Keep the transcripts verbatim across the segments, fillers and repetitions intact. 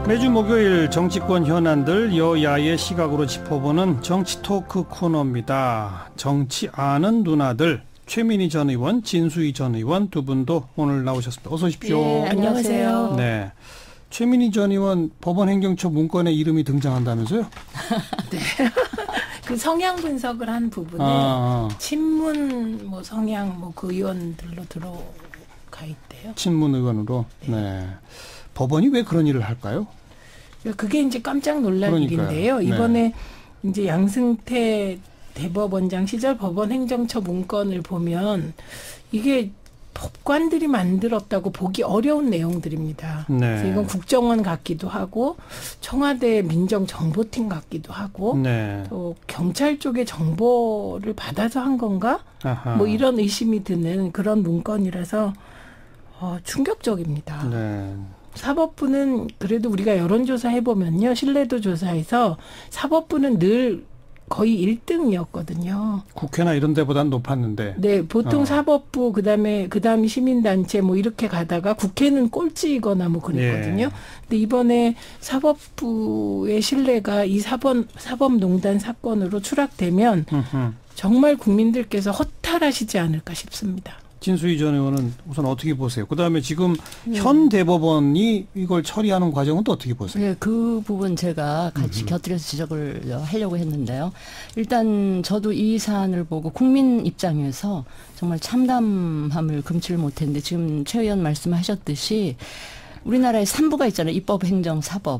매주 목요일 정치권 현안들 여야의 시각으로 짚어보는 정치 토크 코너입니다. 정치 아는 누나들 최민희 전 의원, 진수희 전 의원 두 분도 오늘 나오셨습니다. 어서 오십시오. 네, 안녕하세요. 네, 최민희 전 의원 법원 행정처 문건에 이름이 등장한다면서요? 네. 그 성향 분석을 한 부분에 아, 친문 뭐 성향 뭐 그 의원들로 들어가 있대요. 친문 의원으로. 네. 네. 법원이 왜 그런 일을 할까요? 그게 이제 깜짝 놀랄 그러니까요. 일인데요. 이번에 네. 이제 양승태 대법원장 시절 법원 행정처 문건을 보면 이게 법관들이 만들었다고 보기 어려운 내용들입니다. 네. 그래서 이건 국정원 같기도 하고 청와대 민정정보팀 같기도 하고 네. 또 경찰 쪽의 정보를 받아서 한 건가? 아하. 뭐 이런 의심이 드는 그런 문건이라서 어, 충격적입니다. 네. 사법부는 그래도 우리가 여론조사 해보면요. 신뢰도 조사에서 사법부는 늘 거의 일 등이었거든요. 국회나 이런 데보다는 높았는데. 네. 보통 어. 사법부 그다음에 그다음 시민단체 뭐 이렇게 가다가 국회는 꼴찌이거나 뭐 그랬거든요. 예. 근데 이번에 사법부의 신뢰가 이 사법, 사법농단 사건으로 추락되면 음흠. 정말 국민들께서 허탈하시지 않을까 싶습니다. 진수희 전 의원은 우선 어떻게 보세요? 그다음에 지금 네. 현 대법원이 이걸 처리하는 과정은 또 어떻게 보세요? 네, 그 부분 제가 같이 음흠. 곁들여서 지적을 하려고 했는데요. 일단 저도 이 사안을 보고 국민 입장에서 정말 참담함을 금치를 못했는데 지금 최 의원 말씀하셨듯이 우리나라에 삼 부가 있잖아요. 입법, 행정, 사법.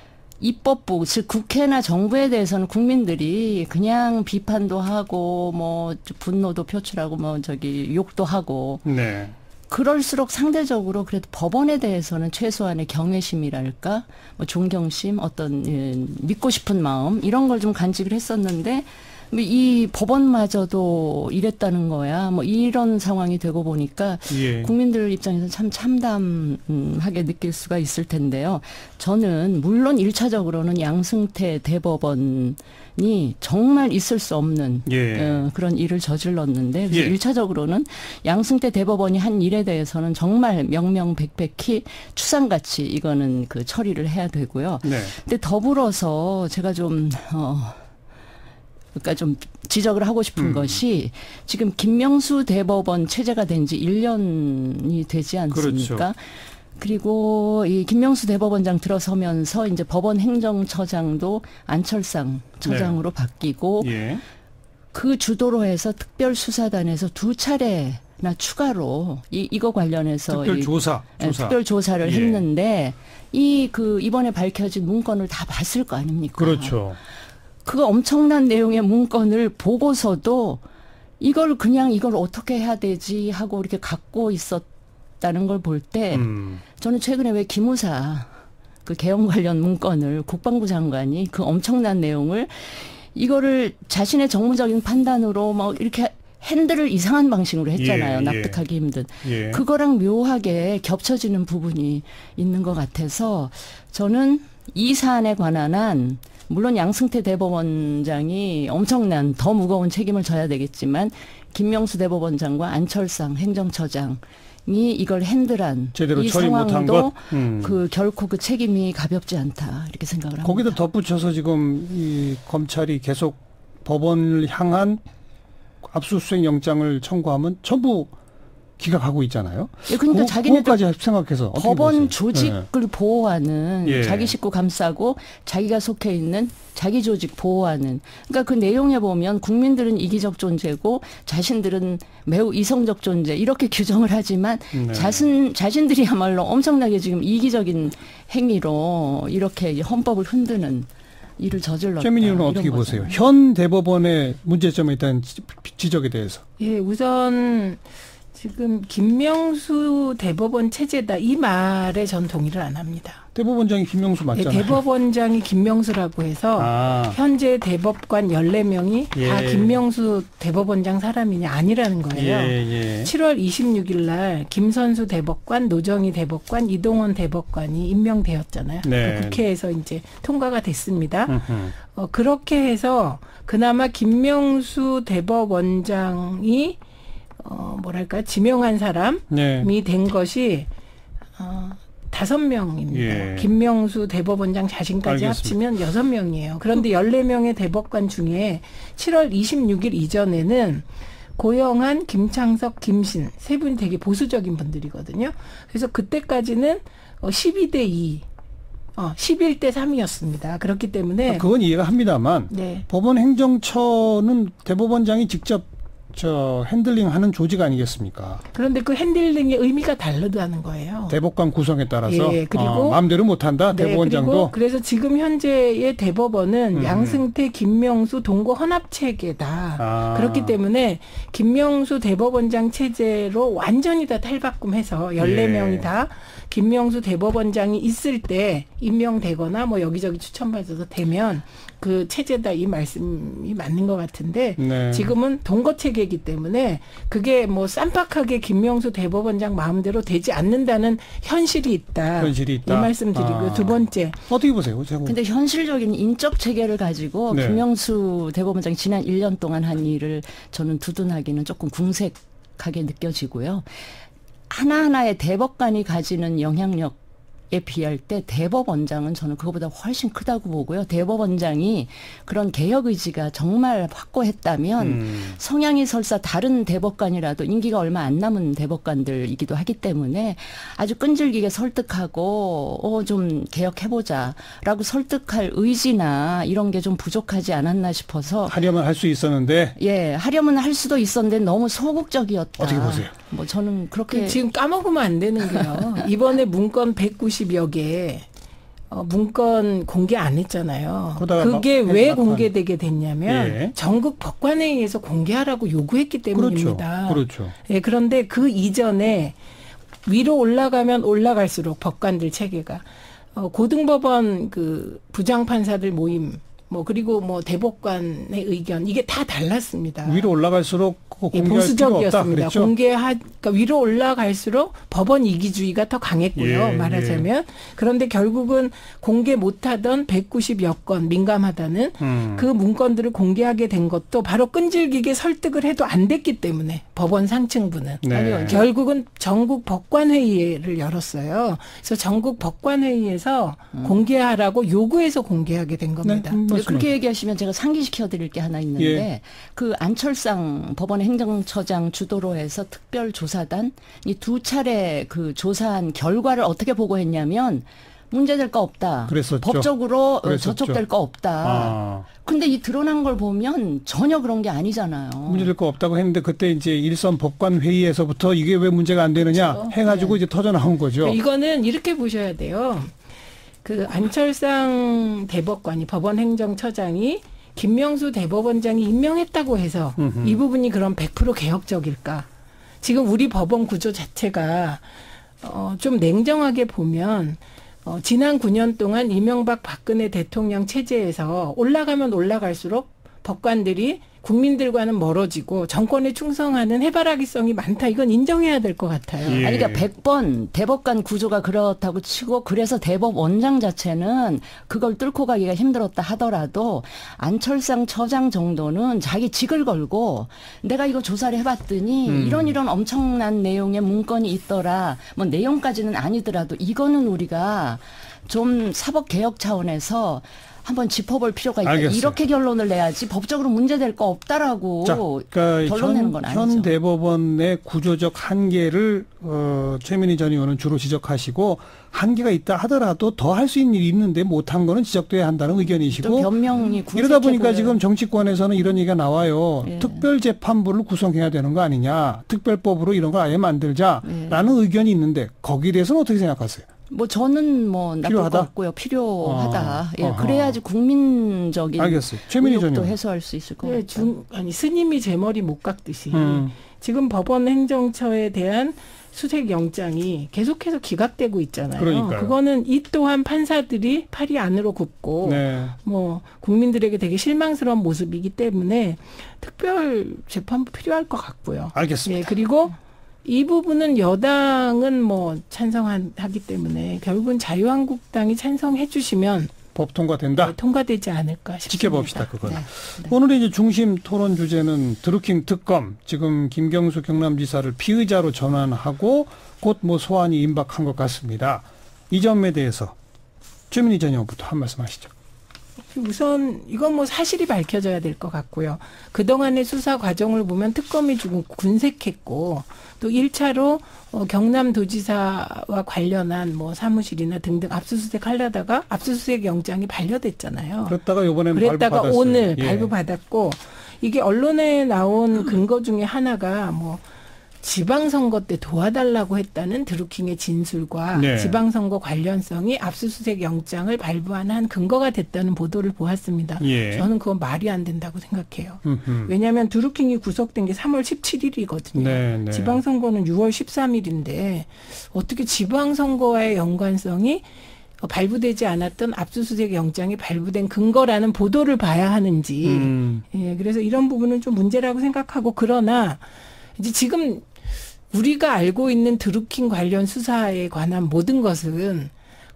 입법부, 즉 국회나 정부에 대해서는 국민들이 그냥 비판도 하고 뭐 분노도 표출하고 뭐 저기 욕도 하고 네. 그럴수록 상대적으로 그래도 법원에 대해서는 최소한의 경외심이랄까 뭐 존경심 어떤 예, 믿고 싶은 마음 이런 걸 좀 간직을 했었는데 이 법원마저도 이랬다는 거야. 뭐 이런 상황이 되고 보니까 예. 국민들 입장에서 참 참담하게 느낄 수가 있을 텐데요. 저는 물론 일 차적으로는 양승태 대법원이 정말 있을 수 없는 예. 어, 그런 일을 저질렀는데 그래서 예. 일 차적으로는 양승태 대법원이 한 일에 대해서는 정말 명명백백히 추상같이 이거는 그 처리를 해야 되고요. 네. 근데 더불어서 제가 좀 어, 그러니까 좀 지적을 하고 싶은 음. 것이 지금 김명수 대법원 체제가 된 지 일 년이 되지 않습니까? 그렇죠. 그리고 이 김명수 대법원장 들어서면서 이제 법원 행정처장도 안철상 처장으로 네. 바뀌고 예. 그 주도로 해서 특별수사단에서 두 차례나 추가로 이 이거 관련해서 특별조사, 이, 조사. 특별조사를 예. 했는데 이 그 이번에 밝혀진 문건을 다 봤을 거 아닙니까? 그렇죠. 그 엄청난 내용의 문건을 보고서도 이걸 그냥 이걸 어떻게 해야 되지 하고 이렇게 갖고 있었다는 걸 볼 때 음. 저는 최근에 왜 기무사 그 개헌 관련 문건을 국방부 장관이 그 엄청난 내용을 이거를 자신의 정무적인 판단으로 막 이렇게 핸들을 이상한 방식으로 했잖아요. 예, 납득하기 예. 힘든. 예. 그거랑 묘하게 겹쳐지는 부분이 있는 것 같아서 저는 이 사안에 관한 한 물론 양승태 대법원장이 엄청난 더 무거운 책임을 져야 되겠지만 김명수 대법원장과 안철상 행정처장이 이걸 핸들한 제대로 이 처리 못한 상황도 것? 음. 그 결코 그 책임이 가볍지 않다 이렇게 생각을 합니다. 거기다 덧붙여서 지금 이 검찰이 계속 법원을 향한 압수수색 영장을 청구하면 전부 기각하고 있잖아요. 예, 그러니까 자기네까지 생각해서 법원 조직을 네. 보호하는 예. 자기 식구 감싸고 자기가 속해 있는 자기 조직 보호하는. 그러니까 그 내용에 보면 국민들은 이기적 존재고 자신들은 매우 이성적 존재 이렇게 규정을 하지만 네. 자신 자신들이야말로 엄청나게 지금 이기적인 행위로 이렇게 헌법을 흔드는. 일을 저질렀다. 최민희 의원은 어떻게 보세요? 거잖아요. 현 대법원의 문제점에 있다는 지적에 대해서. 예, 우선 지금 김명수 대법원 체제다 이 말에 전 동의를 안 합니다. 대법원장이 김명수 맞잖아요. 네, 대법원장이 김명수라고 해서 아. 현재 대법관 열네 명이 예. 다 김명수 대법원장 사람이냐 아니라는 거예요. 예, 예. 칠월 이십육일 날 김선수 대법관, 노정희 대법관, 이동원 대법관이 임명되었잖아요. 네. 그 국회에서 이제 통과가 됐습니다. 어, 그렇게 해서 그나마 김명수 대법원장이 어, 뭐랄까 지명한 사람이 네. 된 것이 어, 다섯 명입니다. 예. 김명수 대법원장 자신까지 알겠습니다. 합치면 여섯 명이에요. 그런데 열네 명의 대법관 중에 칠월 이십육일 이전에는 고영한, 김창석, 김신 세 분이 되게 보수적인 분들이거든요. 그래서 그때까지는 십이 대 이, 어, 십일 대 삼이었습니다. 그렇기 때문에 그건 이해가 합니다만 네. 법원 행정처는 대법원장이 직접 저 핸들링하는 조직 아니겠습니까? 그런데 그 핸들링의 의미가 다르다는 거예요. 대법관 구성에 따라서 예, 그리고 어, 마음대로 못한다. 네, 대법원장도. 그리고 그래서 지금 현재의 대법원은 음. 양승태, 김명수 동거 헌합 체계다. 아. 그렇기 때문에 김명수 대법원장 체제로 완전히 다 탈바꿈해서 열네 명이 예. 다 김명수 대법원장이 있을 때 임명되거나 뭐 여기저기 추천받아서 되면 그 체제다 이 말씀이 맞는 것 같은데 네. 지금은 동거 체계이기 때문에 그게 뭐 쌈박하게 김명수 대법원장 마음대로 되지 않는다는 현실이 있다. 현실이 있다. 이 말씀 드리고요. 아. 두 번째. 어떻게 보세요? 제가 근데 현실적인 인적 체계를 가지고 네. 김명수 대법원장이 지난 일 년 동안 한 일을 저는 두둔하기는 조금 궁색하게 느껴지고요. 하나하나의 대법관이 가지는 영향력 에 비할 때 대법원장은 저는 그거보다 훨씬 크다고 보고요. 대법원장이 그런 개혁 의지가 정말 확고했다면 음. 성향이 설사 다른 대법관이라도 임기가 얼마 안 남은 대법관들이기도 하기 때문에 아주 끈질기게 설득하고 어, 좀 개혁해보자라고 설득할 의지나 이런 게 좀 부족하지 않았나 싶어서 하려면 할 수 있었는데 예 하려면 할 수도 있었는데 너무 소극적이었다. 어떻게 보세요? 뭐 저는 그렇게 그 지금 까먹으면 안 되는 게요. 이번에 문건 백구십여 개 어, 문건 공개 안 했잖아요. 그게 막, 왜 막, 공개되게 됐냐면 예. 전국 법관회의에서 공개하라고 요구했기 때문입니다. 그렇죠. 그렇죠. 예, 그런데 그 이전에 위로 올라가면 올라갈수록 법관들 체계가 어, 고등법원 그 부장판사들 모임 뭐 그리고 뭐 대법관의 의견 이게 다 달랐습니다. 위로 올라갈수록 예, 공개할 필요가 없다 보수적이었습니다. 그랬죠. 공개하 그러니까 위로 올라갈수록 법원 이기주의가 더 강했고요. 예, 말하자면 예. 그런데 결국은 공개 못하던 백구십여 건 민감하다는 음. 그 문건들을 공개하게 된 것도 바로 끈질기게 설득을 해도 안 됐기 때문에 법원 상층부는 네. 아니요, 결국은 전국 법관회의를 열었어요. 그래서 전국 법관회의에서 음. 공개하라고 요구해서 공개하게 된 겁니다. 네, 음, 근데 맞습니다. 그렇게 얘기하시면 제가 상기시켜 드릴 게 하나 있는데 예. 그 안철상 법원 행정처장 주도로 해서 특별조사단 이 두 차례 그 조사한 결과를 어떻게 보고했냐면 문제될 거 없다. 그랬었죠. 법적으로 그랬었죠. 저촉될 거 없다. 아. 근데 이 드러난 걸 보면 전혀 그런 게 아니잖아요. 문제될 거 없다고 했는데 그때 이제 일선 법관 회의에서부터 이게 왜 문제가 안 되느냐 그렇죠. 해가지고 이제 터져 나온 거죠. 이거는 이렇게 보셔야 돼요. 그 안철상 대법관이 법원 행정처장이 김명수 대법원장이 임명했다고 해서 음흠. 이 부분이 그럼 백 퍼센트 개혁적일까? 지금 우리 법원 구조 자체가 어, 좀 냉정하게 보면 어, 지난 구 년 동안 이명박 박근혜 대통령 체제에서 올라가면 올라갈수록 법관들이 국민들과는 멀어지고 정권에 충성하는 해바라기성이 많다. 이건 인정해야 될 것 같아요. 예. 아니, 그러니까 백 번 대법관 구조가 그렇다고 치고 그래서 대법원장 자체는 그걸 뚫고 가기가 힘들었다 하더라도 안철상 처장 정도는 자기 직을 걸고 내가 이거 조사를 해봤더니 음. 이런 이런 엄청난 내용의 문건이 있더라. 뭐 내용까지는 아니더라도 이거는 우리가 좀 사법개혁 차원에서 한번 짚어볼 필요가 있다. 알겠어요. 이렇게 결론을 내야지 법적으로 문제될 거 없다라고 자, 그러니까 결론 내는 현, 건 아니죠. 현 대법원의 구조적 한계를 어, 최민희 전 의원은 주로 지적하시고 한계가 있다 하더라도 더 할 수 있는 일이 있는데 못한 거는 지적돼야 한다는 의견이시고 또 변명이 이러다 보니까 보여요. 지금 정치권에서는 이런 얘기가 나와요. 예. 특별재판부를 구성해야 되는 거 아니냐. 특별법으로 이런 걸 아예 만들자라는 예. 의견이 있는데 거기에 대해서는 어떻게 생각하세요? 뭐 저는 뭐 나쁠 필요하다? 거 없고요. 필요하다. 아, 예, 아하. 그래야지 국민적인 알겠어요. 최민희 전 의혹도 의원. 해소할 수 있을 것 네, 같아요. 중, 아니 스님이 제 머리 못 깎듯이 음. 지금 법원 행정처에 대한 수색 영장이 계속해서 기각되고 있잖아요. 그러니까요. 그거는 이 또한 판사들이 팔이 안으로 굽고 네. 뭐 국민들에게 되게 실망스러운 모습이기 때문에 특별 재판부 필요할 것 같고요. 알겠습니다. 예, 그리고 이 부분은 여당은 뭐 찬성하기 때문에 결국은 자유한국당이 찬성해 주시면 법 통과된다. 네, 통과되지 않을까 싶습니다. 지켜봅시다, 그거는. 네, 네. 오늘의 이제 중심 토론 주제는 드루킹 특검, 지금 김경수 경남지사를 피의자로 전환하고 곧 뭐 소환이 임박한 것 같습니다. 이 점에 대해서 최민희 전 의원부터 한 말씀 하시죠. 우선 이건 뭐 사실이 밝혀져야 될 것 같고요. 그동안의 수사 과정을 보면 특검이 조금 군색했고 또 일 차로 어, 경남도지사와 관련한 뭐 사무실이나 등등 압수수색 하려다가 압수수색 영장이 반려됐잖아요. 그랬다가 이번에는 그랬다가 발부받았어요. 오늘 예. 발부받았고 이게 언론에 나온 근거 중에 하나가 뭐 지방선거 때 도와달라고 했다는 드루킹의 진술과 네. 지방선거 관련성이 압수수색 영장을 발부하는 한 근거가 됐다는 보도를 보았습니다. 예. 저는 그건 말이 안 된다고 생각해요. 음흠. 왜냐하면 드루킹이 구속된 게 삼월 십칠일이거든요. 네, 네. 지방선거는 유월 십삼일인데 어떻게 지방선거와의 연관성이 발부되지 않았던 압수수색 영장이 발부된 근거라는 보도를 봐야 하는지. 음. 예, 그래서 이런 부분은 좀 문제라고 생각하고 그러나 이제 지금 우리가 알고 있는 드루킹 관련 수사에 관한 모든 것은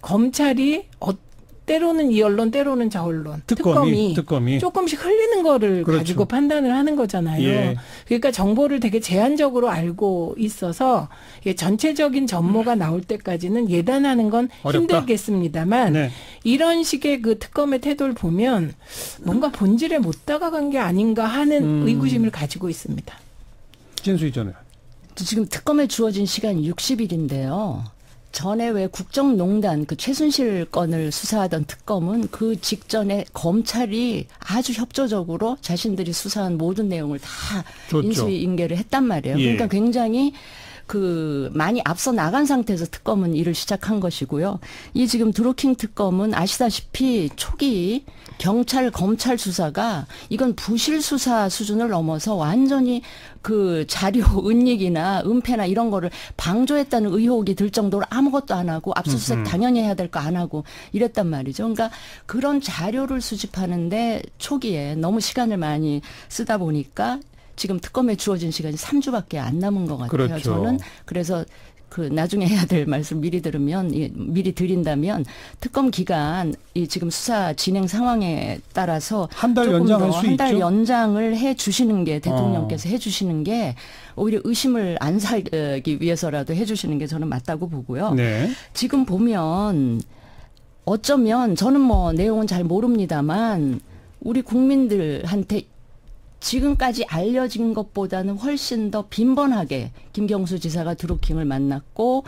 검찰이 어, 때로는 이 언론 때로는 저 언론 특검이, 특검이, 특검이. 조금씩 흘리는 거를 그렇죠. 가지고 판단을 하는 거잖아요. 예. 그러니까 정보를 되게 제한적으로 알고 있어서 전체적인 전모가 나올 때까지는 예단하는 건 어렵다. 힘들겠습니다만 네. 이런 식의 그 특검의 태도를 보면 뭔가 본질에 못 다가간 게 아닌가 하는 음. 의구심을 가지고 있습니다. 진수희 전 의원. 지금 특검에 주어진 시간이 육십 일인데요. 전에 왜 국정농단 그 최순실 건을 수사하던 특검은 그 직전에 검찰이 아주 협조적으로 자신들이 수사한 모든 내용을 다 줬죠. 인수인계를 했단 말이에요. 예. 그러니까 굉장히 그 많이 앞서 나간 상태에서 특검은 일을 시작한 것이고요. 이 지금 드루킹 특검은 아시다시피 초기 경찰 검찰 수사가 이건 부실 수사 수준을 넘어서 완전히 그 자료 은닉이나 은폐나 이런 거를 방조했다는 의혹이 들 정도로 아무것도 안 하고 압수수색 당연히 해야 될 거 안 하고 이랬단 말이죠. 그러니까 그런 자료를 수집하는데 초기에 너무 시간을 많이 쓰다 보니까 지금 특검에 주어진 시간이 삼 주밖에 안 남은 것 같아요. 그렇죠. 저는 그래서 그 나중에 해야 될 말씀 미리 들으면 미리 드린다면 특검 기간 이 지금 수사 진행 상황에 따라서 한 달 연장할 수 한 달 있죠? 연장을 해 주시는 게 대통령께서 어. 해 주시는 게 오히려 의심을 안 사기 위해서라도 해 주시는 게 저는 맞다고 보고요. 네. 지금 보면 어쩌면 저는 뭐 내용은 잘 모릅니다만 우리 국민들한테 지금까지 알려진 것보다는 훨씬 더 빈번하게 김경수 지사가 드루킹을 만났고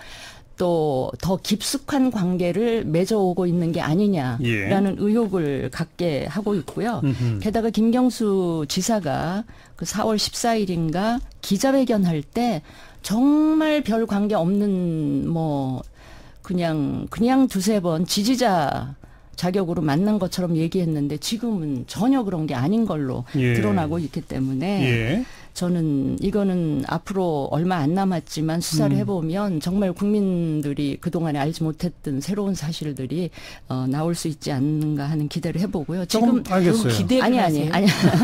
또 더 깊숙한 관계를 맺어오고 있는 게 아니냐라는 예. 의혹을 갖게 하고 있고요. 음흠. 게다가 김경수 지사가 그 사월 십사일인가 기자회견할 때 정말 별 관계 없는 뭐 그냥 그냥 두세 번 지지자 자격으로 만난 것처럼 얘기했는데 지금은 전혀 그런 게 아닌 걸로 예. 드러나고 있기 때문에 예. 저는 이거는 앞으로 얼마 안 남았지만 수사를 음. 해보면 정말 국민들이 그동안에 알지 못했던 새로운 사실들이 어, 나올 수 있지 않는가 하는 기대를 해보고요. 지금 조금 알겠어요. 기대를 아니 아니 하세요? 아니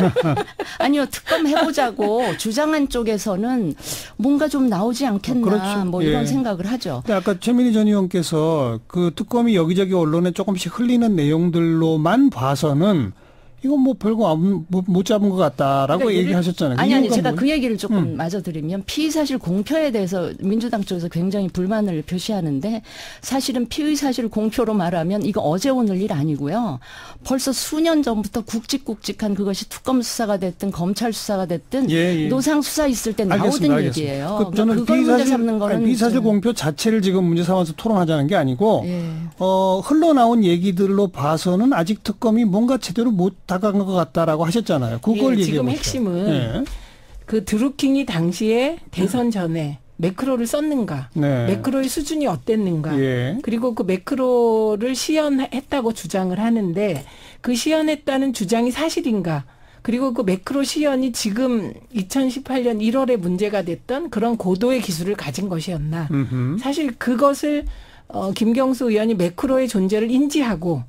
아니요 특검 해보자고 주장한 쪽에서는 뭔가 좀 나오지 않겠나 그렇죠. 뭐 예. 이런 생각을 하죠. 근데 아까 최민희 전 의원께서 그 특검이 여기저기 언론에 조금씩 흘리는 내용들로만 봐서는 이건 뭐 별거 안, 못, 못 잡은 것 같다라고 그러니까 얘기하셨잖아요. 아니 아니 이유가 제가 뭐- 그 얘기를 조금 음. 마저 드리면 피의 사실 공표에 대해서 민주당 쪽에서 굉장히 불만을 표시하는데 사실은 피의 사실 공표로 말하면 이거 어제 오늘 일 아니고요. 벌써 수년 전부터 굵직굵직한 그것이 특검 수사가 됐든 검찰 수사가 됐든 예, 예. 노상 수사 있을 때 알겠습니다, 나오던 알겠습니다. 얘기예요. 그 그러니까 저는 그걸 문제 피의사실, 삼는 거는 아니, 피의사실 좀- 공표 자체를 지금 문제 삼아서 토론하자는 게 아니고 예. 어, 흘러나온 얘기들로 봐서는 아직 특검이 뭔가 제대로 못 다가간 것 같다라고 하셨잖아요. 그걸 예, 얘기해 지금 보세요. 핵심은 예. 그 드루킹이 당시에 대선 전에 매크로를 썼는가, 네. 매크로의 수준이 어땠는가, 예. 그리고 그 매크로를 시연했다고 주장을 하는데 그 시연했다는 주장이 사실인가, 그리고 그 매크로 시연이 지금 이천십팔년 일월에 문제가 됐던 그런 고도의 기술을 가진 것이었나. 음흠. 사실 그것을 어, 김경수 의원이 매크로의 존재를 인지하고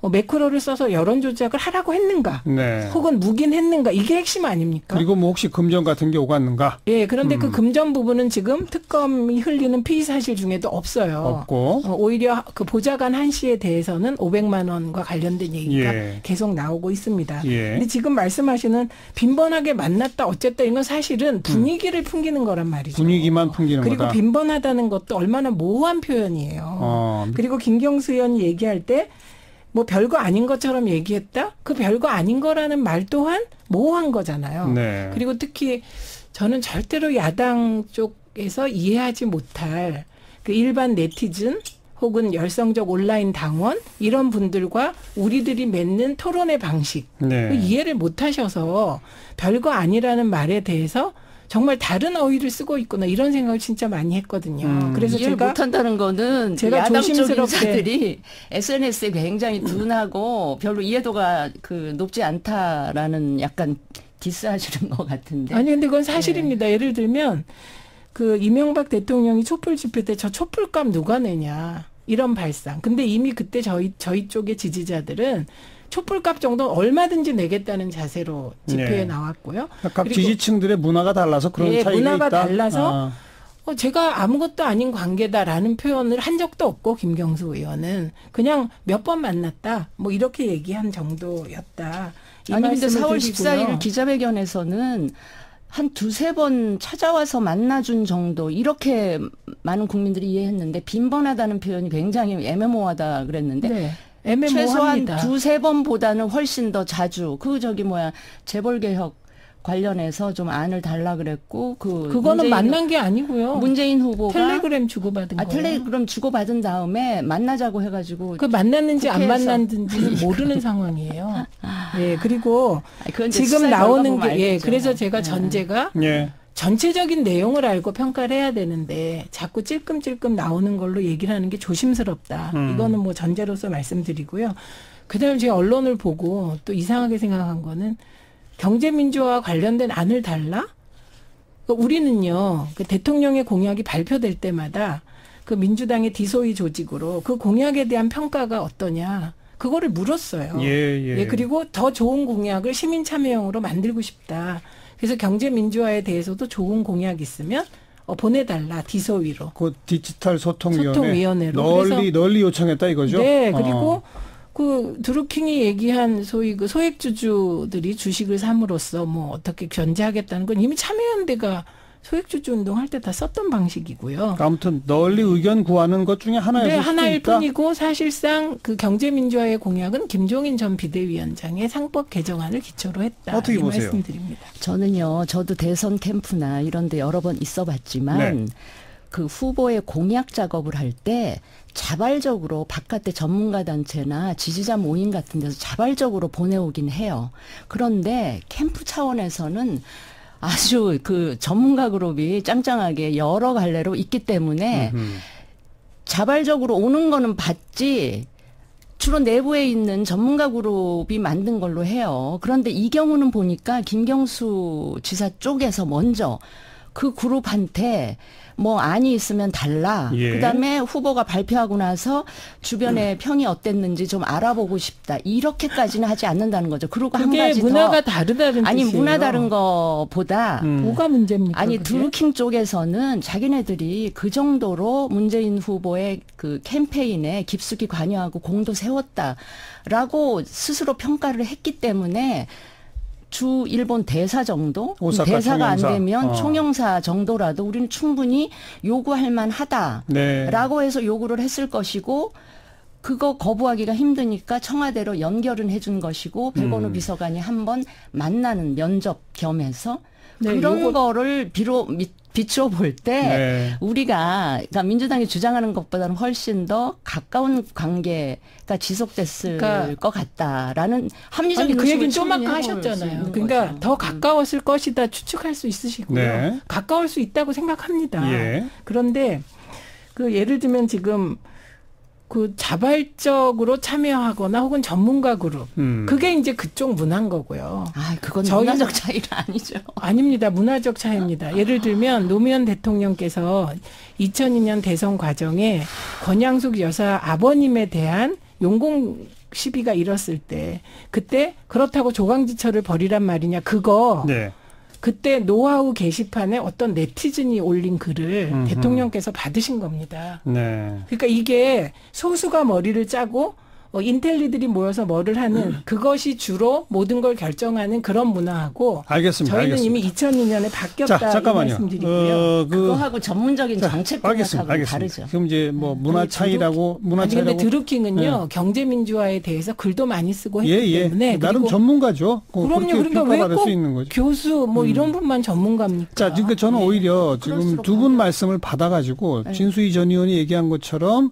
뭐 매크로를 써서 여론 조작을 하라고 했는가, 네. 혹은 묵인했는가, 이게 핵심 아닙니까? 그리고 뭐 혹시 금전 같은 게 오갔는가? 예, 그런데 음. 그 금전 부분은 지금 특검이 흘리는 피의 사실 중에도 없어요. 없고 어, 오히려 그 보좌관 한 씨에 대해서는 오백만 원과 관련된 얘기가 예. 계속 나오고 있습니다. 예. 근데 지금 말씀하시는 빈번하게 만났다 어쨌다 이건 사실은 분위기를 음. 풍기는 거란 말이죠. 분위기만 풍기는 그리고 거다. 그리고 빈번하다는 것도 얼마나 모호한 표현이에요. 어. 그리고 김경수 의원이 얘기할 때 뭐 별거 아닌 것처럼 얘기했다? 그 별거 아닌 거라는 말 또한 모호한 거잖아요. 네. 그리고 특히 저는 절대로 야당 쪽에서 이해하지 못할 그 일반 네티즌 혹은 열성적 온라인 당원 이런 분들과 우리들이 맺는 토론의 방식 네. 이해를 못하셔서 별거 아니라는 말에 대해서 정말 다른 어휘를 쓰고 있구나 이런 생각을 진짜 많이 했거든요. 음, 그래서 이해를 제가 못한다는 거는 제가 야당 쪽 조심스럽게 인사들이 에스엔에스에 굉장히 둔하고 별로 이해도가 그 높지 않다라는 약간 디스하시는 것 같은데. 아니 근데 그건 사실입니다. 네. 예를 들면 그 이명박 대통령이 촛불 집회 때 저 촛불값 누가 내냐 이런 발상. 근데 이미 그때 저희 저희 쪽의 지지자들은 촛불값 정도 얼마든지 내겠다는 자세로 집회에 네. 나왔고요. 각 지지층들의 문화가 달라서 그런 네, 차이가 문화가 있다. 달라서 아. 어, 제가 아무것도 아닌 관계다라는 표현을 한 적도 없고 김경수 의원은 그냥 몇 번 만났다 뭐 이렇게 얘기한 정도였다. 이 아니 근데 사월 드리고요. 십사일 기자회견에서는 한 두세 번 찾아와서 만나준 정도 이렇게 많은 국민들이 이해했는데 빈번하다는 표현이 굉장히 애매모호하다 그랬는데 네. 최소한 애매모호합니다. 두세 번보다는 훨씬 더 자주 그 저기 뭐야 재벌개혁 관련해서 좀 안을 달라 그랬고 그 그거는 문재인, 만난 게 아니고요. 문재인 후보가 텔레그램 주고받은 아, 거예요. 텔레그램 주고받은 다음에 만나자고 해가지고 그 만났는지 안 국회에서. 만났는지는 모르는 상황이에요. 예, 그리고 그건 이제 지금 수사 나오는 결과 보면 게 예, 알겠죠. 그래서 제가 네. 전제가 예. 전체적인 내용을 알고 평가를 해야 되는데 자꾸 찔끔찔끔 나오는 걸로 얘기를 하는 게 조심스럽다. 음. 이거는 뭐 전제로서 말씀드리고요. 그다음에 제가 언론을 보고 또 이상하게 생각한 거는 경제민주화와 관련된 안을 달라? 그러니까 우리는요, 그 대통령의 공약이 발표될 때마다 그 민주당의 디소이 조직으로 그 공약에 대한 평가가 어떠냐, 그거를 물었어요. 예, 예. 예, 그리고 더 좋은 공약을 시민 참여형으로 만들고 싶다. 그래서 경제민주화에 대해서도 좋은 공약 있으면 어, 보내달라, 디소위로. 그 디지털 소통위원회 소통위원회로. 널리 널리 요청했다 이거죠? 네, 그리고 어. 그 드루킹이 얘기한 소위 그 소액주주들이 주식을 삼으로써 뭐 어떻게 견제하겠다는 건 이미 참여연대가 소액주주 운동할 때 다 썼던 방식이고요. 아무튼 널리 의견 구하는 것 중에 하나일 네, 수도 하나일 있다. 뿐이고 사실상 그 경제민주화의 공약은 김종인 전 비대위원장의 상법 개정안을 기초로 했다. 어떻게 이 보세요? 말씀드립니다. 저는요, 저도 대선 캠프나 이런 데 여러 번 있어 봤지만, 네. 그 후보의 공약 작업을 할 때 자발적으로 바깥에 전문가 단체나 지지자 모임 같은 데서 자발적으로 보내오긴 해요. 그런데 캠프 차원에서는 아주 그 전문가 그룹이 짱짱하게 여러 갈래로 있기 때문에 음흠. 자발적으로 오는 거는 봤지 주로 내부에 있는 전문가 그룹이 만든 걸로 해요. 그런데 이 경우는 보니까 김경수 지사 쪽에서 먼저 그 그룹한테 뭐 안이 있으면 달라. 예. 그다음에 후보가 발표하고 나서 주변의 음. 평이 어땠는지 좀 알아보고 싶다. 이렇게까지는 하지 않는다는 거죠. 그리고 한 그게 가지 문화가 더. 다르다는 아니 뜻이에요. 문화 다른 거보다 음. 뭐가 문제입니까? 아니 그게? 드루킹 쪽에서는 자기네들이 그 정도로 문재인 후보의 그 캠페인에 깊숙이 관여하고 공도 세웠다라고 스스로 평가를 했기 때문에 주 일본 대사 정도? 오사카 대사가 총영사. 안 되면 어. 총영사 정도라도 우리는 충분히 요구할 만하다라고 네. 해서 요구를 했을 것이고 그거 거부하기가 힘드니까 청와대로 연결은 해준 것이고 백원우 음. 비서관이 한번 만나는 면접 겸해서 네, 그런 요거- 거를 비로 미- 비추어 볼 때 네. 우리가 그러니까 민주당이 주장하는 것보다는 훨씬 더 가까운 관계가 지속됐을 그러니까 것 같다라는 합리적인 아니, 그 의심을 얘기는 좀 충분히 아까 해볼 수 하셨잖아요. 있는 그러니까 거죠. 더 음. 가까웠을 것이다 추측할 수 있으시고요. 네. 가까울 수 있다고 생각합니다. 예. 그런데 그 예를 들면 지금 그 자발적으로 참여하거나 혹은 전문가 그룹 음. 그게 이제 그쪽 문화인 거고요. 아, 그건 저희는- 문화적 차이는 아니죠. 아닙니다. 문화적 차이입니다. 예를 들면 노무현 대통령께서 이천이 년 대선 과정에 권양숙 여사 아버님에 대한 용공 시비가 일었을 때 그때 그렇다고 조강지처를 벌이란 말이냐 그거 네. 그때 노하우 게시판에 어떤 네티즌이 올린 글을 음흠. 대통령께서 받으신 겁니다. 네. 그러니까 이게 소수가 머리를 짜고 어, 인텔리들이 모여서 뭐를 하는 그것이 주로 모든 걸 결정하는 그런 문화하고 알겠습니다. 저희는 알겠습니다. 이미 이천이 년에 바뀌었다 자, 잠깐만요. 말씀드리고요. 어, 그, 그거하고 전문적인 자, 정책 알겠습니다. 공약하고 알겠습니다. 다르죠. 그럼 이제 뭐 문화 아니, 차이라고 문화 아니 차이라고 근데 드루킹은요 네. 경제민주화에 대해서 글도 많이 쓰고 예, 했기 예. 때문에 나름 그리고 전문가죠. 그럼요. 그러니까 왜 평가받을 꼭 수 있는 거죠. 교수 뭐 음. 이런 분만 전문가입니까? 자, 그러니까 저는 네. 오히려 지금 그럴수록 두 분 관계- 말씀을 받아가지고 네. 진수희 전 의원이 얘기한 것처럼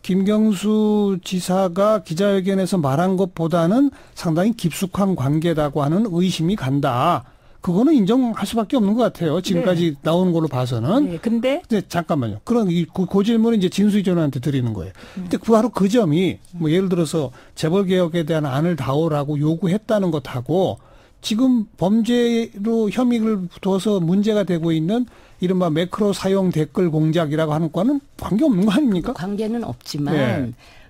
김경수 지사가 기자회견에서 말한 것보다는 상당히 깊숙한 관계라고 하는 의심이 간다. 그거는 인정할 수밖에 없는 것 같아요. 지금까지 네. 나오는 걸로 봐서는. 네, 근데 네, 잠깐만요. 그런 이, 그, 그 질문을 이제 진수희 전 의원한테 드리는 거예요. 근데 그 바로 그 점이 뭐 예를 들어서 재벌 개혁에 대한 안을 다오라고 요구했다는 것하고 지금 범죄로 혐의를 둬서 문제가 되고 있는 이른바 매크로 사용 댓글 공작이라고 하는 거는 관계없는 거 아닙니까? 관계는 없지만 네.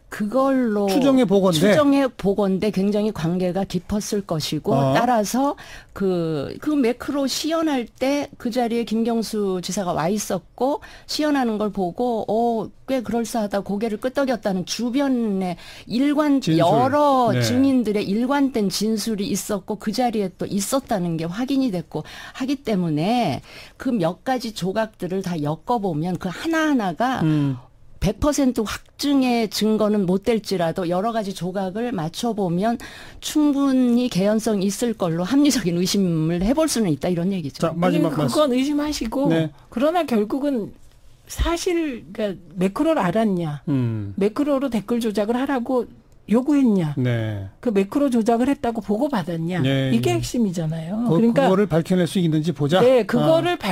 그걸로 추정해 보건대. 추정해 보건대 굉장히 관계가 깊었을 것이고 어. 따라서 그, 그 매크로 시연할 때 그 자리에 김경수 지사가 와 있었고 시연하는 걸 보고 어, 꽤 그럴싸하다 고개를 끄덕였다는 주변에 일관 진술. 여러 네. 증인들의 일관된 진술이 있었고 그 자리에 또 있었다는 게 확인이 됐고 하기 때문에 그 몇 가지 조각들을 다 엮어보면 그 하나하나가 음. 백 퍼센트 확증의 증거는 못 될지라도 여러 가지 조각을 맞춰보면 충분히 개연성이 있을 걸로 합리적인 의심을 해볼 수는 있다 이런 얘기죠. 자, 마지막 아니, 말씀. 그건 의심하시고 네. 그러나 결국은 사실 그러니까 매크로를 알았냐 음. 매크로로 댓글 조작을 하라고 요구했냐 네. 그 매크로 조작을 했다고 보고받았냐 네, 이게 네. 핵심이잖아요. 그, 그러니까 그거를 밝혀낼 수 있는지 보자. 네 그거를 아,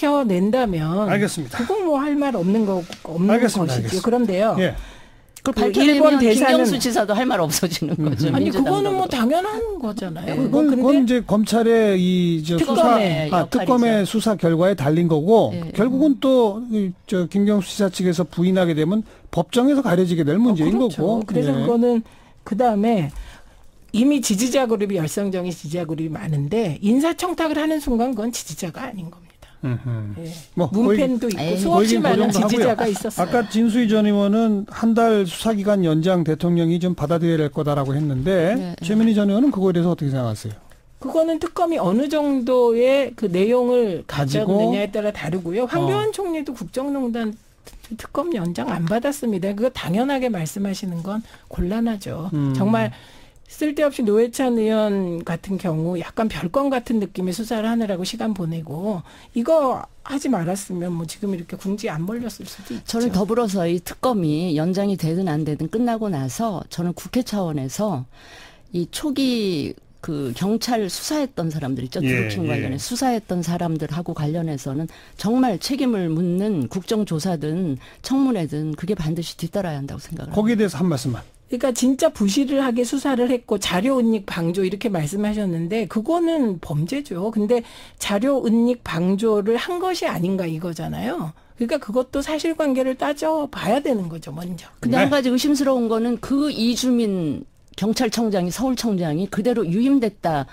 밝혀낸다면 알겠습니다. 그건 뭐 할 말 없는 거 없는 알겠습니다. 것이죠. 알겠습니다. 그런데요. 예. 그걸 그 밝혀내면 일본 대사는- 김경수 지사도 할 말 없어지는 거죠. 아니 민주당도 그거는 뭐 그렇고. 당연한 거잖아요. 네. 뭐 그건, 그건 근데 이제 검찰의 이저 수사, 특검의 아, 역할이죠. 특검의 수사 결과에 달린 거고 네. 결국은 또저 김경수 지사 측에서 부인하게 되면 법정에서 가려지게 될 문제인 어, 그렇죠. 거고. 그래서 예. 그거는 그 다음에 이미 지지자 그룹이 열성적인 지지자 그룹이 많은데 인사청탁을 하는 순간 그건 지지자가 아닌 겁니다. 음흠. 예. 뭐 문팬도 있고 에이, 수없이 거긴 그 많은 정도 지지자가 하고요. 있었어요. 아까 진수희 전 의원은 한 달 수사기간 연장 대통령이 좀 받아들여야 될 거다라고 했는데 네. 최민희 전 의원은 그거에 대해서 어떻게 생각하세요? 그거는 특검이 어느 정도의 그 내용을 가지고? 가져느냐에 따라 다르고요. 황교안 어. 총리도 국정농단 특검 연장 안 받았습니다. 그거 당연하게 말씀하시는 건 곤란하죠. 음. 정말 쓸데없이 노회찬 의원 같은 경우 약간 별건 같은 느낌의 수사를 하느라고 시간 보내고 이거 하지 말았으면 뭐 지금 이렇게 궁지 안 몰렸을 수도 있죠. 저는 더불어서 이 특검이 연장이 되든 안 되든 끝나고 나서 저는 국회 차원에서 이 초기 그 경찰 수사했던 사람들 있죠. 예, 드루킹 예. 관련해 수사했던 사람들하고 관련해서는 정말 책임을 묻는 국정조사든 청문회든 그게 반드시 뒤따라야 한다고 생각을 거기에 합니다. 대해서 한 말씀만. 그러니까 진짜 부실하게 수사를 했고 자료 은닉 방조 이렇게 말씀하셨는데 그거는 범죄죠. 근데 자료 은닉 방조를 한 것이 아닌가 이거잖아요. 그러니까 그것도 사실관계를 따져봐야 되는 거죠, 먼저. 근데 네. 한 가지 의심스러운 거는 그 이주민 경찰청장이 서울청장이 그대로 유임됐다는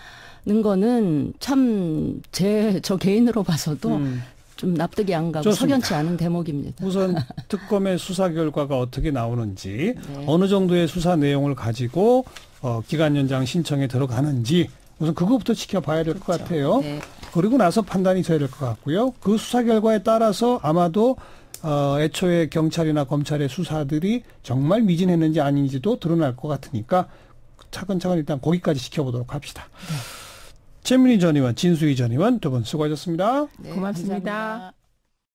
거는 참 제 저 개인으로 봐서도 음. 좀 납득이 안 가고 좋습니다. 석연치 않은 대목입니다. 우선 특검의 수사 결과가 어떻게 나오는지 네. 어느 정도의 수사 내용을 가지고 어, 기간 연장 신청에 들어가는지 우선 그것부터 지켜봐야 될 것 그렇죠. 같아요. 네. 그리고 나서 판단이 돼야 될 것 같고요. 그 수사 결과에 따라서 아마도 어, 애초에 경찰이나 검찰의 수사들이 정말 미진했는지 아닌지도 드러날 것 같으니까 차근차근 일단 거기까지 지켜보도록 합시다. 네. 최민희 전 의원, 진수희 전 의원 두 분 수고하셨습니다. 네, 고맙습니다. 감사합니다.